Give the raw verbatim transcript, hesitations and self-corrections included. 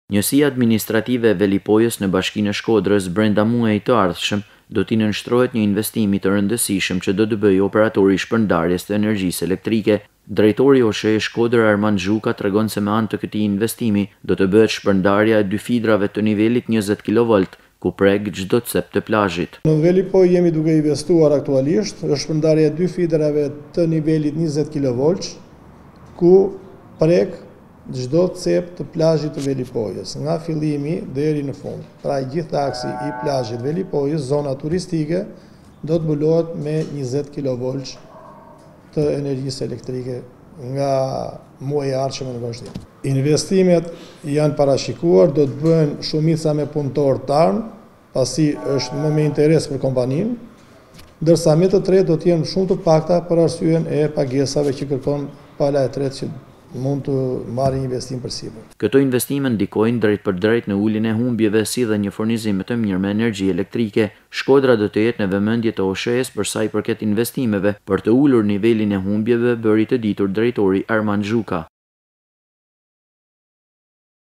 Njësia administrative e Velipojës në Bashkinë e Shkodrës brenda muajit të ardhshëm do t'i nënshtrohet një investimi të rëndësishëm që do të bëjë operatori i shpërndarjes të energjisë elektrike. Drejtori O S H E Shkodër Armand Zhuka tregon se me anë të këtij investimi do të bëhet shpërndarja e dy fidrave të nivelit njëzet kilovolt, ku prek çdo cep të plazhit. Në Velipojë jemi duke investuar aktualisht në shpërndarje e dy fidrave të nivelit njëzet kilovolt, ku prek çdo cep të plazhit të Velipojës, nga fillimi deri në fund. Pra gjithë aksi i plazhit Velipojës, zona turistike, do të mbulohet me njëzet kilovolt të energjisë elektrike nga muaji i ardhshëm në vazhdim. Investimet janë parashikuar, do të bëhen shumica me punëtor të armë, pasi është më me interes për kompaninë, ndërsa me të tretë do të jenë shumë të pakta për arsyeën e pagesave që kërkon pala e tretë që mund të marrë një investim përsipër. Këto investime ndikojnë drejt për drejt në uljen e humbjeve si dhe një furnizim të mirë me energji elektrike. Shkodra do të jetë në vëmendje të O S H E-s për sa i përket investimeve për të ulur nivelin e humbjeve, bëri të ditur drejtori Armand Zhuka.